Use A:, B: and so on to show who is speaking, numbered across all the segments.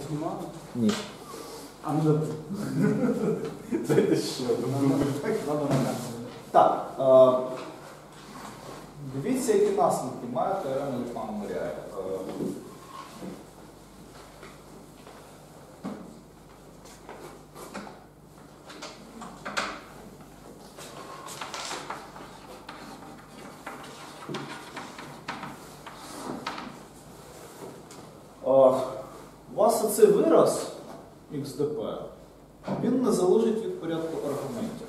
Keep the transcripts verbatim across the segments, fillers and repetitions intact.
A: знімали?
B: Ні.
A: А ну добре.
B: Дайте ще.
A: Так. Е, дивіться, які наслідки має теорема Ліпмана-Моріа. У вас оцей вираз ікс де пе, він не залежить від порядку аргументів.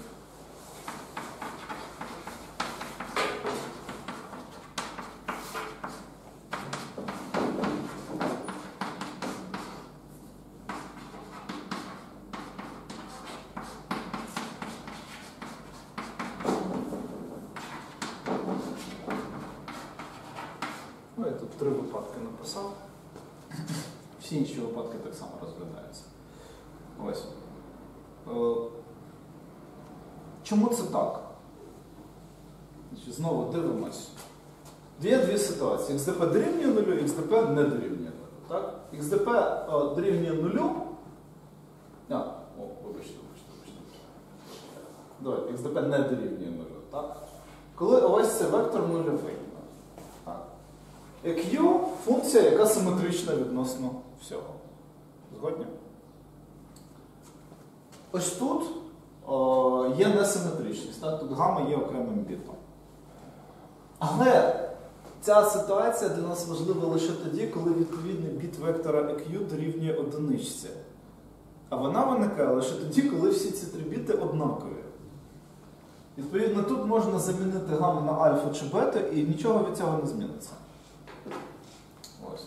A: Ну, я тут три випадки написав. Всі інші випадки так само розглядаються. Ось. Е, чому це так? Знову дивимось. Є дві ситуації. ікс де пе дорівнює нулю, ікс де пе не дорівнює нулю. Так? ікс де пе е, дорівнює нулю. А, о, вибачте, вибачте, вибачте. Давай, ікс де пе не дорівнює нулю. Так? Коли ось цей вектор нульовий. Q – функція, яка симетрична відносно всього. Згодні? Ось тут о, є несиметричність. Так? Тут гамма є окремим бітом. Але ця ситуація для нас важлива лише тоді, коли відповідний біт вектора Q дорівнює одиничці. А вона виникає лише тоді, коли всі ці три біти однакові. Відповідно, тут можна замінити гамму на альфа чи бета, і нічого від цього не зміниться. Ось.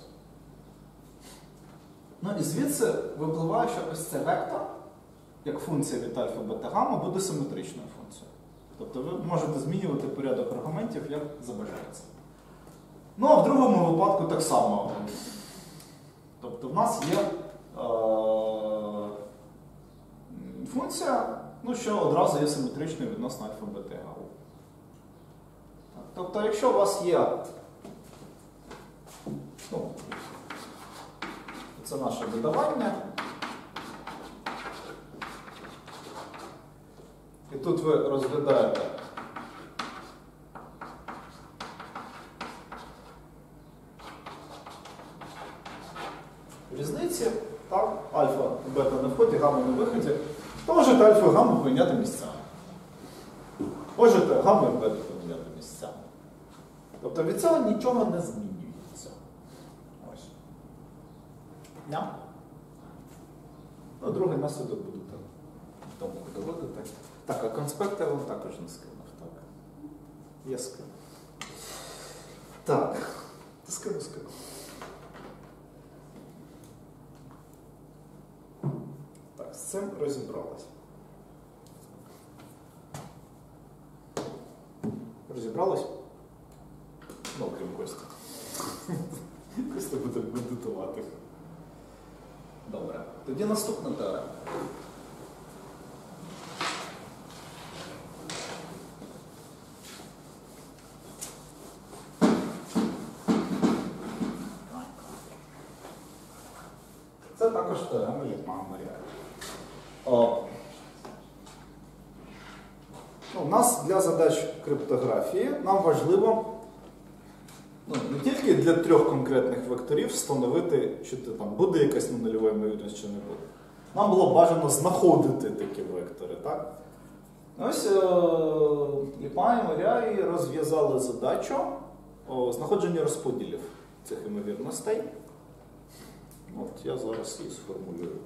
A: Ну і звідси випливає, що ось цей вектор, як функція від альфа бета гамма, буде симетричною функцією. Тобто ви можете змінювати порядок аргументів, як забажається. Ну, а в другому випадку так само. Тобто в нас є е функція, ну, що одразу є симетричною відносно альфа бета гамма. Тобто, якщо у вас є Ну, це наше додавання. І тут ви розглядаєте різниці, так? Альфа і бета на вході, гамма на виході, то можете альфа і гамму поміняти місцями. Можете гамму і бета поміняти місцями. Тобто від цього нічого не змінюється. Yeah. Ну, другий наслідок будете вдома доводити. Так, а конспекти я вам також не скинув. Так. Я скину. Так. Скину, скину. Так, з цим розібралися. Розібрались? Ну, крім Кості. Костя буде медитувати. Добре. Тоді наступна теорема. Це також теорема Ліпмана-Моріа. Ну, у нас для задач криптографії нам важливо Ну, не тільки для трьох конкретних векторів встановити, чи там буде якась нульова ймовірність, чи не буде. Нам було бажано знаходити такі вектори, так? Ось Ліпман-Моріа розв'язали задачу о знаходженні розподілів цих ймовірностей. От я зараз її сформулюю.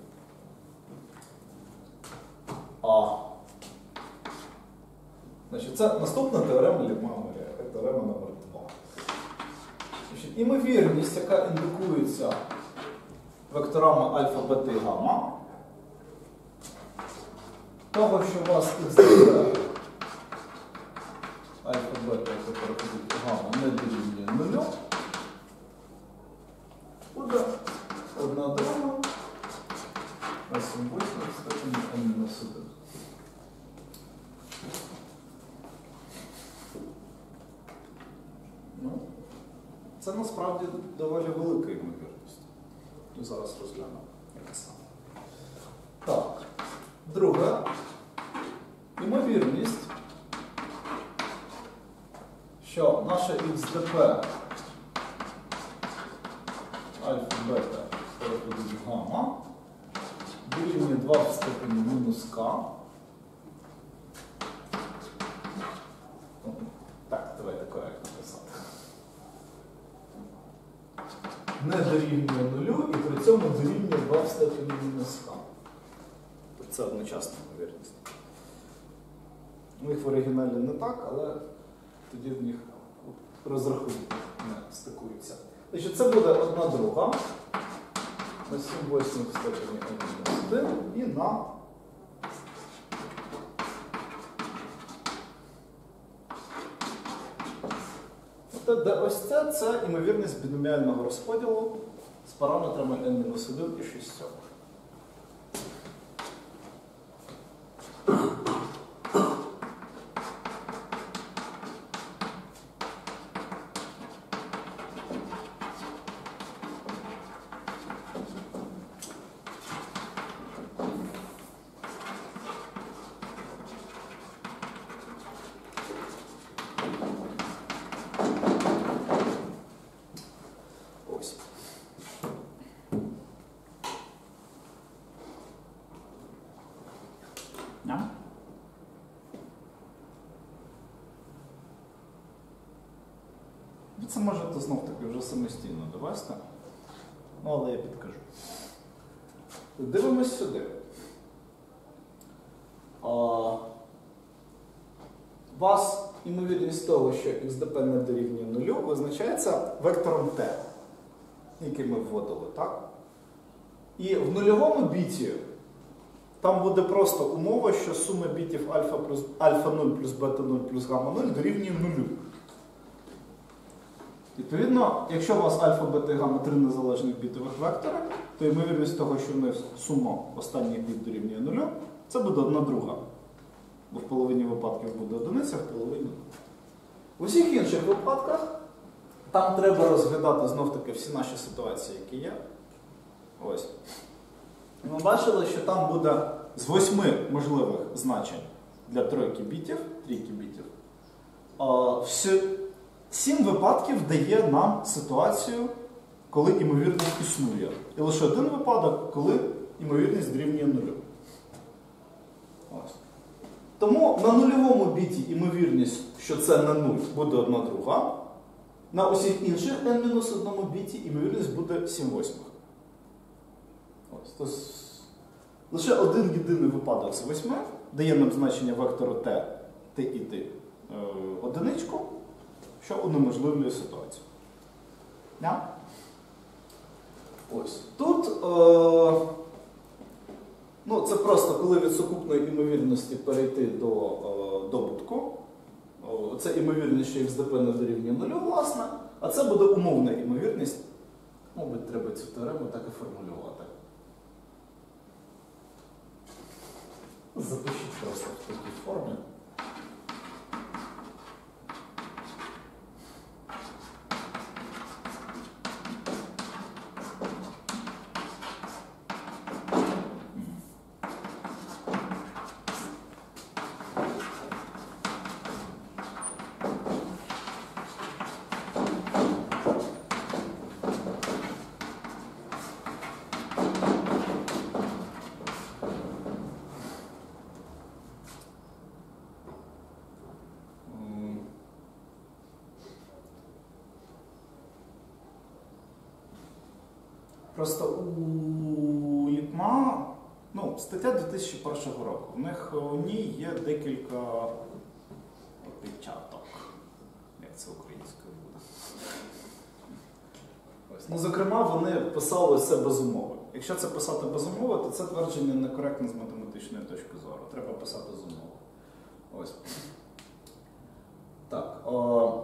A: А. Значить, це наступна теорема Ліпмана-Моріа, теорема номер два. Імовірність, яка індикується векторами альфа, бета і гамма, того, що у вас х альфа, бета, яка переходить гамма, не дорівнює нулю, буде одна друга на сім восьмих в степені n мінус один. Ну, це насправді доволі велика ймовірність. Зараз розглянемо. таке саме. Так. Друге. Ймовірність, що наша ікс де пе альфа бета переходить в гамма дорівнює два в степені мінус к. Так, давайте коректно писати. Не дорівнює нулю і при цьому дорівнює два в степені мінус к. Це одночасна ймовірність. У них в оригіналі не так, але тоді в них розрахунки не стикуються. Значить, це буде одна друга на сім восьмих в степені ен мінус один і на От, де ось це, це ймовірність біноміального розподілу з параметрами ен мінус один і шість сьомих. Ви це можете знов-таки вже самостійно довести, ну, але я підкажу. Дивимось сюди. А, у вас ймовірність того, що ікс де пе не дорівнює нулю, визначається вектором t, який ми вводили, так? І в нульовому біті там буде просто умова, що сума бітів альфа, плюс, альфа нуль плюс бета нуль плюс гамма нуль дорівнює нулю. Відповідно, якщо у вас альфа, бета і гамма три незалежних бітових вектора, то ймовірність того, що в них сума останніх біт дорівнює нулю, це буде одна друга. Бо в половині випадків буде одиниця, в половині нуль. У всіх інших випадках там треба розглядати знов-таки всі наші ситуації, які є. Ось. І ми бачили, що там буде з восьми можливих значень для тройки бітів, трійки бітів, всі сім випадків дає нам ситуацію, коли ймовірність існує. І лише один випадок, коли ймовірність дорівнює нулю. Ось. Тому на нульовому біті ймовірність, що це не нуль, буде одна друга. На усіх інших ен мінус одному біті ймовірність буде сім восьмих. Ось. Тобто, лише один єдиний випадок з восьми дає нам значення вектору t, t і t е, одиничку, що унеможливлює ситуацію. Yeah? Ось. Тут е, ну, це просто коли від сукупної ймовірності перейти до е, добутку. О, це ймовірність, що ікс де пе не дорівнює нулю, власне, а це буде умовна ймовірність. Мабуть, треба цю теорему так і формулювати. Запишіть просто в такій формі. Просто у ІТМА, ну, стаття дві тисячі першого року, в них у ній є декілька опечаток. Як це українською буде? Ось. Ну, зокрема, вони писали це без умови. Якщо це писати без умови, то це твердження некоректне з математичної точки зору. Треба писати з умови. Ось. Так. О...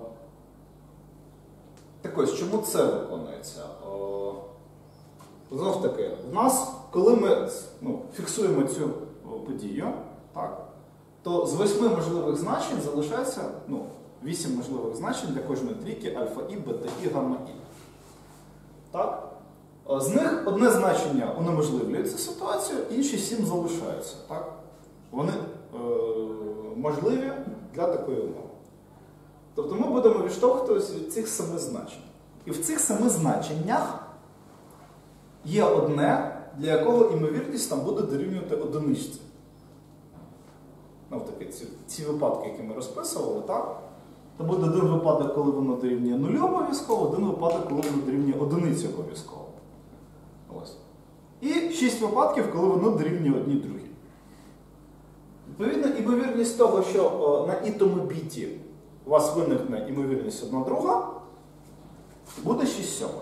A: Так ось, чому це виконується? О... Знов таки, в нас, коли ми ну, фіксуємо цю подію, так, то з восьми можливих значень залишається ну, вісім можливих значень для кожної трійки альфа і, бета і, гамма і. Так? З них одне значення унеможливлює цю ситуацію, інші сім залишаються. Так? Вони е, можливі для такої умови. Тобто ми будемо відштовхуватися від цих семи значень. І в цих семи значеннях є одне, для якого імовірність там буде дорівнювати одиничці. Ну, таки, ці, ці випадки, які ми розписували, так? То буде один випадок, коли воно дорівнює нулю обов'язково, один випадок, коли воно дорівнює одиниці обов'язково. Ось. І шість випадків, коли воно дорівнює одній другій. Відповідно, імовірність того, що о, на ітому біті у вас виникне імовірність одна друга, буде шість сьомих.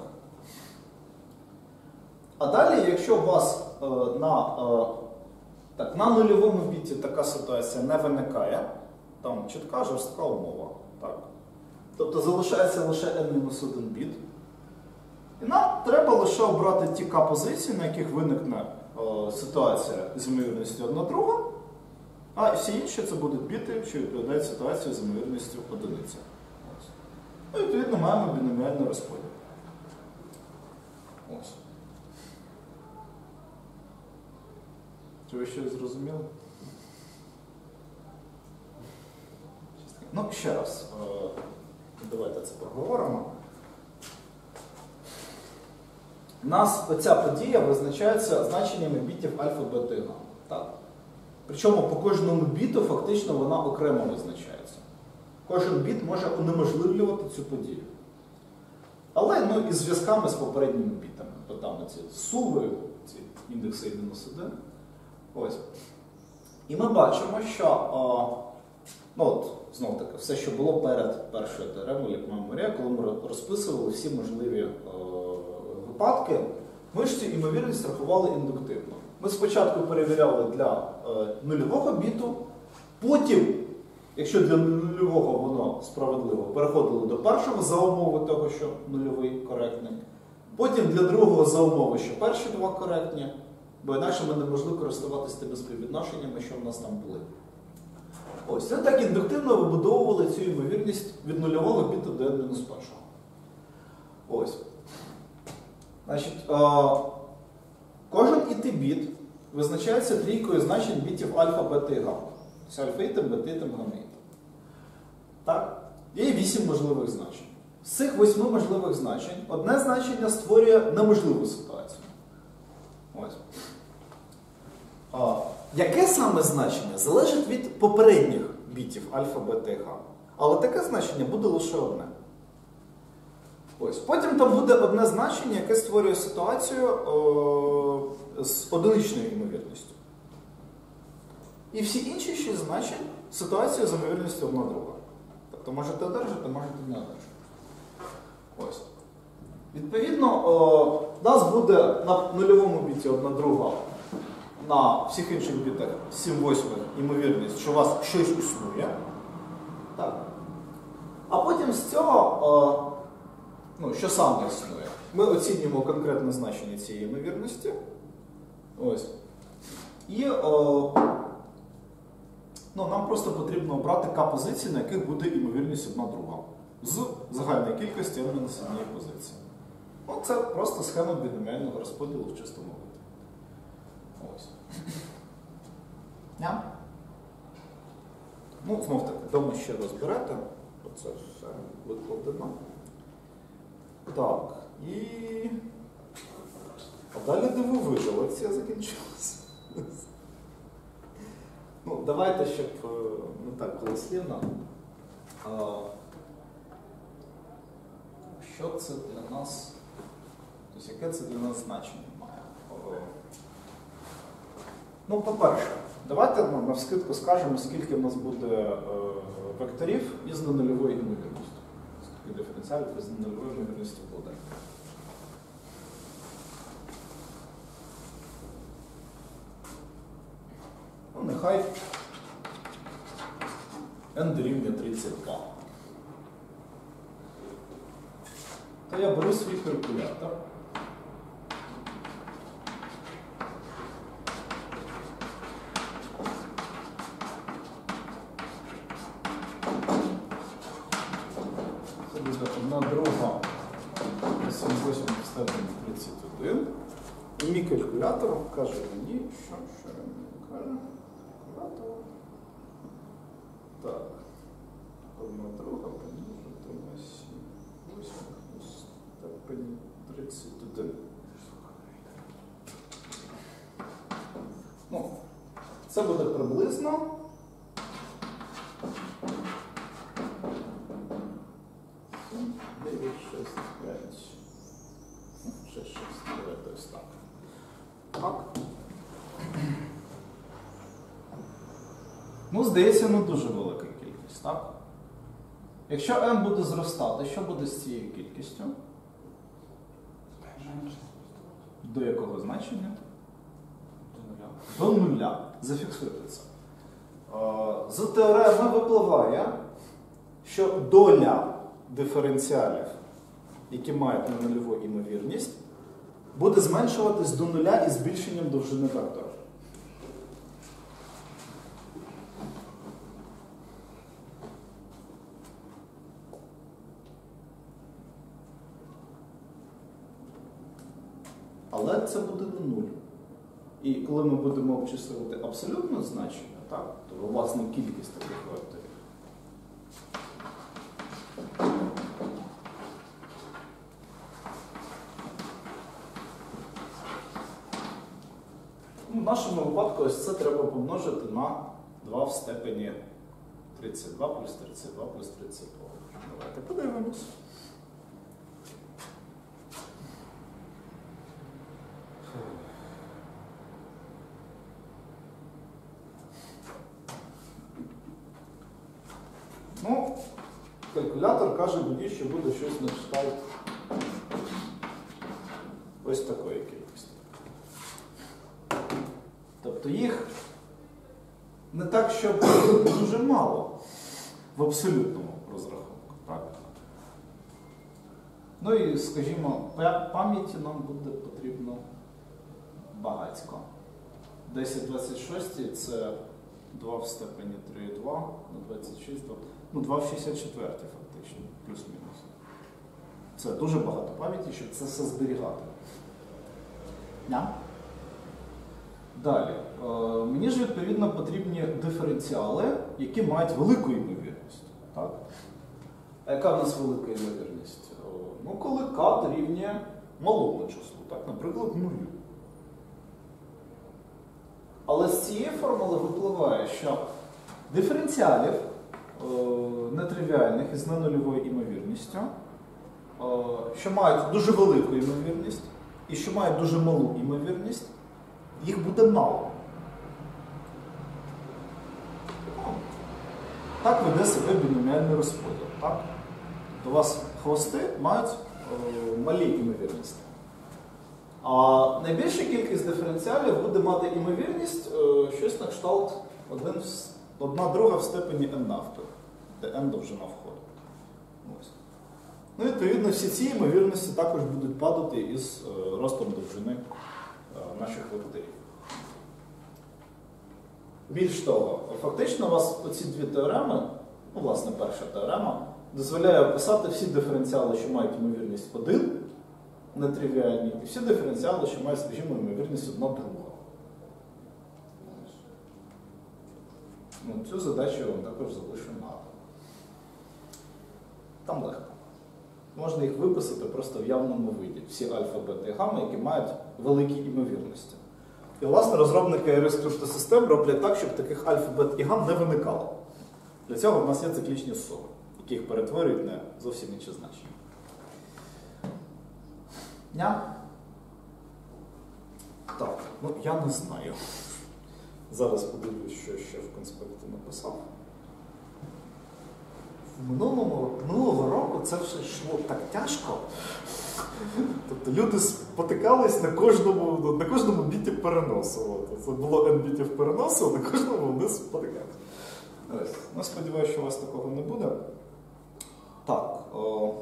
A: А далі, якщо у вас е, на, е, так, на нульовому біті така ситуація не виникає, там чітка жорстка умова. Так. Тобто залишається лише ен мінус один біт. І нам треба лише обрати ті к-позиції, на яких виникне е, ситуація з ймовірністю одна друга, а всі інші це будуть біти, що відповідають ситуації з ймовірністю одиниця. Ну, і відповідно маємо біноміальний розподіл. Ось. Чи ви щось зрозуміли? Ну, ще раз, е, давайте це поговоримо. У нас оця подія визначається значеннями бітів альфа, бета і гамма. Так? Причому по кожному біту фактично вона окремо визначається. Кожен біт може унеможливлювати цю подію. Але ну, із зв'язками з попередніми бітами. То там ці суви, ці індекси мінус один. Ось. І ми бачимо, що о, ну, от, знову таки, все, що було перед першою теоремою, як меморія, коли ми розписували всі можливі о, випадки, ми ж цю імовірність рахували індуктивно. Ми спочатку перевіряли для е, нульового біту, потім, якщо для нульового воно справедливо, переходили до першого за умови того, що нульовий коректний. Потім для другого за умови, що перші два коректні, бо інакше ми не могли користуватися тими співвідношеннями, що в нас там були. Ось, це так індуктивно вибудовували цю ймовірність від нульового біту до ен мінус першого. Ось. Значить, е, кожен іт-біт визначається трійкою значень бітів альфа, бета і гамма. Тобто альфа-ітем, бета-ітем, гамма-ітем. Так? Є вісім можливих значень. З цих восьми можливих значень одне значення створює неможливу ситуацію. Ось. А, яке саме значення залежить від попередніх бітів альфа, бета і гамма. Але таке значення буде лише одне. Ось. Потім там буде одне значення, яке створює ситуацію о, з одиничною ймовірністю. І всі інші шість значень ситуацію з ймовірністю одна друга. Тобто можете одержати, можете не одержати. Ось. Відповідно, о, у нас буде на нульовому біті одна друга, на всіх інших бітах сім восьмих ймовірність, що у вас щось існує. Так. А потім з цього, о, ну, що саме існує, ми оцінюємо конкретне значення цієї ймовірності. Ось. І о, ну, нам просто потрібно обрати к-позиції, на яких буде ймовірність одна друга. З загальної кількості ен мінус однієї позиції. Ну, це просто схема біноміального розподілу в чистому вигляді. Ось. Yeah. Ну, знов таки, вдома ще розберете. Оце все викладено. Так, і... А далі дивовижа, лекція закінчилася. Ну, давайте, щоб не так голослівно. Що це для нас, тобто яке це для нас значення має? Ну, по-перше, давайте ну, навскидку скажемо, скільки в нас буде е, векторів із ненульовою ймовірністю. Скільки диференціалів із ненульовою ймовірністю буде. Ну, нехай n дорівнює тридцять два. То я беру свій калькулятор. Це буде одна друга сім восьмих в степені тридцять один. калькулятор каже мені, що, що він каже, калькулятор. Так, одна друга помножити на сім. восьмих у степені тридцять один. Ну, це буде приблизно дев'ять, шість, п'ять, шість, шість, дев'ять, ось так. Так. Ну, здається, не дуже велика кількість, так? Якщо n буде зростати, що буде з цією кількістю? До якого значення? До нуля. До нуля. Зафіксуйте це. З теореми випливає, що доля диференціалів, які мають ненульову імовірність, буде зменшуватись до нуля із збільшенням довжини вектора. Але це буде не нуль. І коли ми будемо обчислювати абсолютне значення, так, то власне кількість таких векторів, в нашому випадку ось це треба помножити на два в степені тридцять два плюс тридцять два плюс тридцять два. Давайте подивимось. Ну, калькулятор каже мені, що буде щось на кшталт ось такої кількості. Тобто їх не так, щоб дуже мало в абсолютному розрахунку. Так? Ну і, скажімо, пам'яті нам буде потрібно багатько. десять двадцять шість це два в степені три, два на двадцять шість, два, ну два в шістдесят четвертій фактично, плюс-мінус. Це дуже багато пам'яті, щоб це все зберігати. Yeah. Далі. Е, мені ж, відповідно, потрібні диференціали, які мають велику ймовірність. Так? А яка в нас велика ймовірність? Е, ну, коли k дорівнює малому числу, так, наприклад, нулю. Але з цієї формули випливає, що диференціалів е, нетривіальних із ненульовою імовірністю, е, що мають дуже велику імовірність і що мають дуже малу імовірність, їх буде мало. Так веде себе біноміальний розподіл. Так? У вас хвости мають е, малі імовірності. А найбільша кількість диференціалів буде мати імовірність е, щось на кшталт один, одна друга в степені n навпіл, де n довжина входу. Ось. Ну, відповідно, всі ці ймовірності також будуть падати із е, ростом довжини е, наших векторів. Більш того, фактично у вас оці дві теореми, ну, власне, перша теорема, дозволяє описати всі диференціали, що мають ймовірність один, нетривіальні, і всі диференціали, що мають, скажімо, ймовірність одна друга. Ну, цю задачу я вам також залишу на атом. Там легко. Можна їх виписати просто в явному виді. Всі альфа, бета і гамма, які мають великі ймовірності. І, власне, розробники аерос криптосистем роблять так, щоб таких альфа, бет і гам не виникало. Для цього в нас є циклічні сови, які їх перетворюють на зовсім інші значення. Ня? Так, ну я не знаю. Зараз подивлюсь, що ще в конспекті написав. В минулому, минулого року це все йшло так тяжко. Тобто люди спотикались на кожному, на кожному біті переносу. Це було n бітів переносу, на кожному вони спотикались. Ось. Ну, сподіваюся, що у вас такого не буде. Так. О...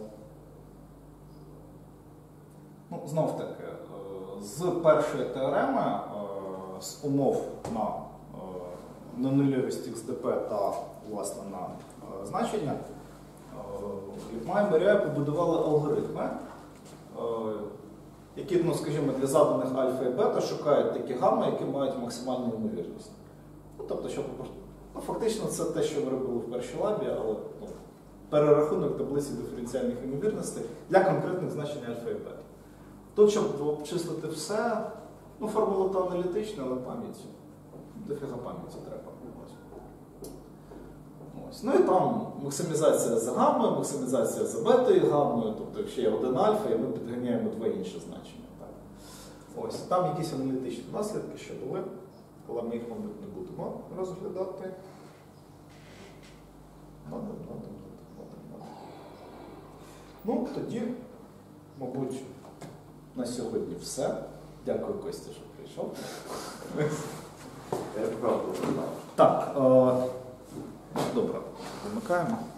A: Ну, знов таки, з першої теореми, з умов на ненульовість ікс де пе та, власне, на значення, Ліпма і Берія побудували алгоритми, які, ну, скажімо, для заданих альфа і бета шукають такі гамми, які мають максимальну ймовірність. Ну, тобто, що, ну, фактично це те, що ми робили в першій лабі, але ну, перерахунок таблиці диференціальних ймовірностей для конкретних значень альфа і бета. Тут, щоб обчислити все, ну, формула то аналітична, але пам'ять, дофіга пам'яті треба. Ось. Ну і там максимізація за гаммою, максимізація за бетою гаммою, тобто якщо є один альфа, і ми підганяємо два інші значення. Так. Ось. Там якісь аналітичні наслідки ще були, але ми їх, мабуть, не будемо розглядати. Надо, надо, надо, надо. Ну, тоді, мабуть, на сьогодні все. Дякую, Костя, що прийшов.
B: Я правда знав.
A: Так, е добре, вимикаємо.